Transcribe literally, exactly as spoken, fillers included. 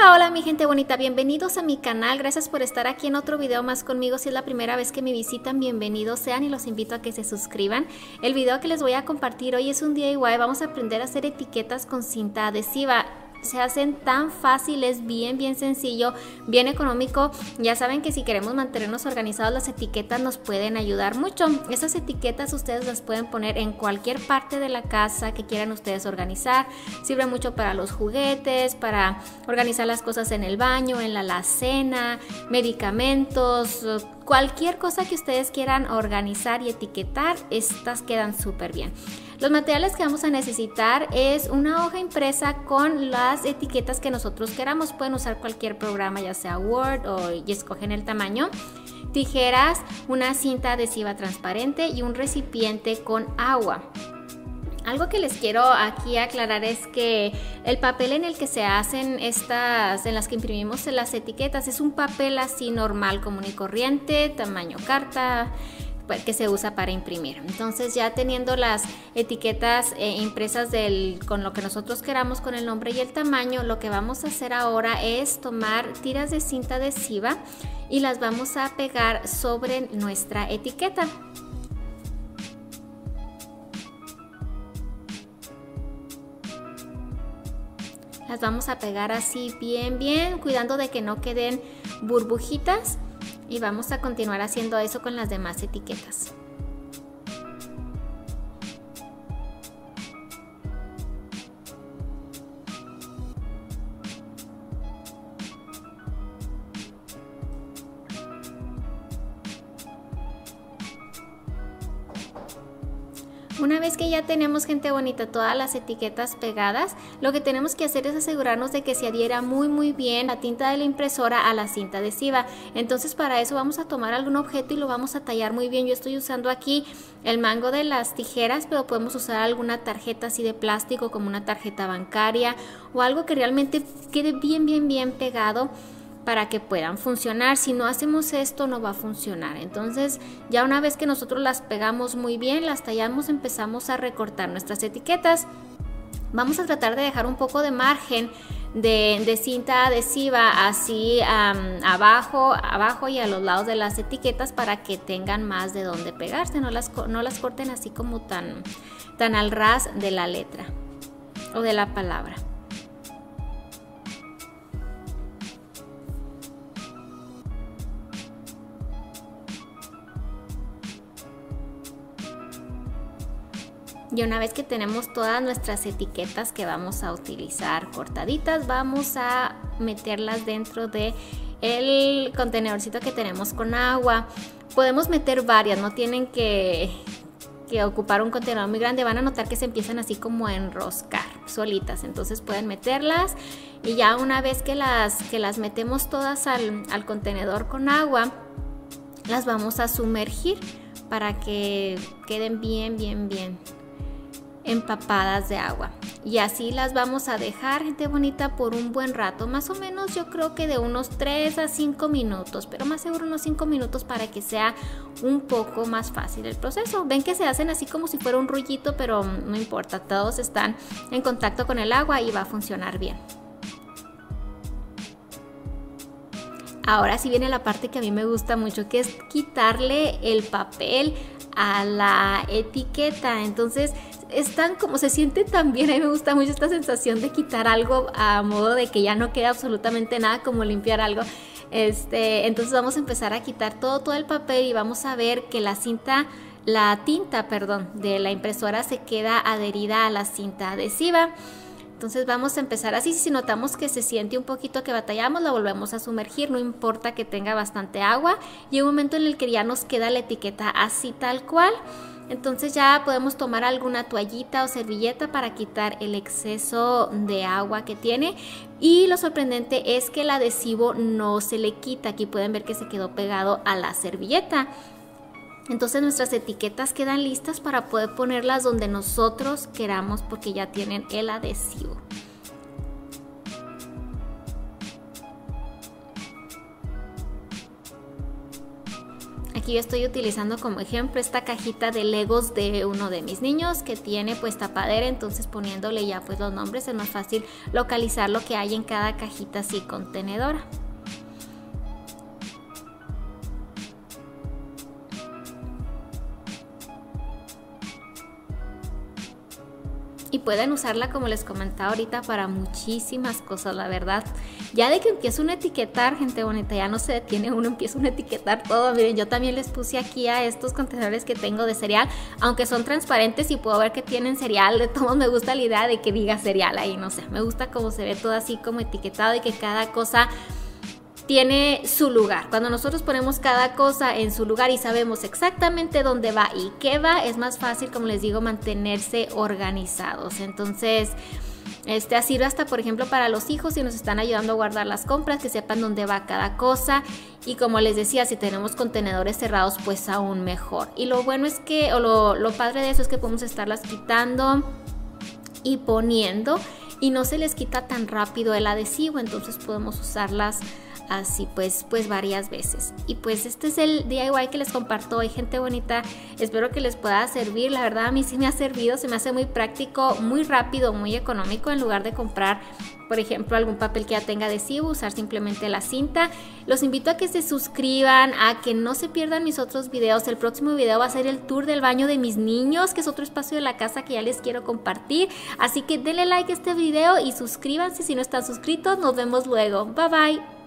Hola, hola mi gente bonita, bienvenidos a mi canal, gracias por estar aquí en otro video más conmigo. Si es la primera vez que me visitan, bienvenidos sean y los invito a que se suscriban. El video que les voy a compartir hoy es un D I Y, vamos a aprender a hacer etiquetas con cinta adhesiva. Se hacen tan fáciles, bien bien sencillo, bien económico. Ya saben que si queremos mantenernos organizados, las etiquetas nos pueden ayudar mucho. Esas etiquetas ustedes las pueden poner en cualquier parte de la casa que quieran ustedes organizar. Sirve mucho para los juguetes, para organizar las cosas en el baño, en la alacena, medicamentos, cualquier cosa que ustedes quieran organizar y etiquetar, estas quedan súper bien. Los materiales que vamos a necesitar es una hoja impresa con las etiquetas que nosotros queramos. Pueden usar cualquier programa, ya sea Word o y escogen el tamaño. Tijeras, una cinta adhesiva transparente y un recipiente con agua. Algo que les quiero aquí aclarar es que el papel en el que se hacen estas, en las que imprimimos las etiquetas, es un papel así normal, común y corriente, tamaño carta, que se usa para imprimir. Entonces, ya teniendo las etiquetas eh, impresas del, con lo que nosotros queramos, con el nombre y el tamaño, lo que vamos a hacer ahora es tomar tiras de cinta adhesiva y las vamos a pegar sobre nuestra etiqueta. Las vamos a pegar así bien bien, cuidando de que no queden burbujitas. Y vamos a continuar haciendo eso con las demás etiquetas. Una vez que ya tenemos, gente bonita, todas las etiquetas pegadas, lo que tenemos que hacer es asegurarnos de que se adhiera muy muy bien la tinta de la impresora a la cinta adhesiva. Entonces, para eso vamos a tomar algún objeto y lo vamos a tallar muy bien. Yo estoy usando aquí el mango de las tijeras, pero podemos usar alguna tarjeta así de plástico, como una tarjeta bancaria o algo que realmente quede bien bien bien pegado para que puedan funcionar. Si no hacemos esto, no va a funcionar. Entonces, ya una vez que nosotros las pegamos muy bien, las tallamos, empezamos a recortar nuestras etiquetas. Vamos a tratar de dejar un poco de margen de, de cinta adhesiva así um, abajo, abajo y a los lados de las etiquetas para que tengan más de dónde pegarse. No las, no las corten así como tan, tan al ras de la letra o de la palabra. Y una vez que tenemos todas nuestras etiquetas que vamos a utilizar cortaditas, vamos a meterlas dentro de el contenedorcito que tenemos con agua. Podemos meter varias, no tienen que, que ocupar un contenedor muy grande. Van a notar que se empiezan así como a enroscar solitas, entonces pueden meterlas y ya una vez que las, que las metemos todas al, al contenedor con agua, las vamos a sumergir para que queden bien, bien, bien empapadas de agua. Y así las vamos a dejar, gente bonita, por un buen rato, más o menos yo creo que de unos tres a cinco minutos, pero más seguro unos cinco minutos para que sea un poco más fácil el proceso. Ven que se hacen así como si fuera un rollito, pero no importa, todos están en contacto con el agua y va a funcionar bien. Ahora sí viene la parte que a mí me gusta mucho, que es quitarle el papel a la etiqueta. Entonces están como, se siente tan bien, a mí me gusta mucho esta sensación de quitar algo a modo de que ya no queda absolutamente nada, como limpiar algo. Este, entonces vamos a empezar a quitar todo, todo el papel y vamos a ver que la cinta, la tinta, perdón, de la impresora se queda adherida a la cinta adhesiva. Entonces vamos a empezar así. Si notamos que se siente un poquito que batallamos, la volvemos a sumergir, no importa que tenga bastante agua. Y un momento en el que ya nos queda la etiqueta así tal cual, entonces ya podemos tomar alguna toallita o servilleta para quitar el exceso de agua que tiene. Y lo sorprendente es que el adhesivo no se le quita. Aquí pueden ver que se quedó pegado a la servilleta. Entonces nuestras etiquetas quedan listas para poder ponerlas donde nosotros queramos porque ya tienen el adhesivo. Aquí aquí yo estoy utilizando como ejemplo esta cajita de Legos de uno de mis niños que tiene pues tapadera, entonces poniéndole ya pues los nombres es más fácil localizar lo que hay en cada cajita así contenedora. Y pueden usarla, como les comentaba ahorita, para muchísimas cosas, la verdad. Ya de que empieza uno a etiquetar, gente bonita, ya no se detiene uno, empieza uno a etiquetar todo. Miren, yo también les puse aquí a estos contenedores que tengo de cereal, aunque son transparentes y puedo ver que tienen cereal. De todos me gusta la idea de que diga cereal ahí, no sé. Me gusta cómo se ve todo así como etiquetado y que cada cosa tiene su lugar. Cuando nosotros ponemos cada cosa en su lugar y sabemos exactamente dónde va y qué va, es más fácil, como les digo, mantenerse organizados. Entonces, este sirve hasta, por ejemplo, para los hijos, si nos están ayudando a guardar las compras, que sepan dónde va cada cosa. Y como les decía, si tenemos contenedores cerrados, pues aún mejor. Y lo bueno es que, o lo, lo padre de eso es que podemos estarlas quitando y poniendo y no se les quita tan rápido el adhesivo, entonces podemos usarlas así pues pues varias veces. Y pues este es el D I Y que les comparto hoy, gente bonita. Espero que les pueda servir. La verdad a mí sí me ha servido, se me hace muy práctico, muy rápido, muy económico. En lugar de comprar, por ejemplo, algún papel que ya tenga adhesivo, usar simplemente la cinta. Los invito a que se suscriban, a que no se pierdan mis otros videos. El próximo video va a ser el tour del baño de mis niños, que es otro espacio de la casa que ya les quiero compartir. Así que denle like a este video y suscríbanse si no están suscritos. Nos vemos luego. Bye bye.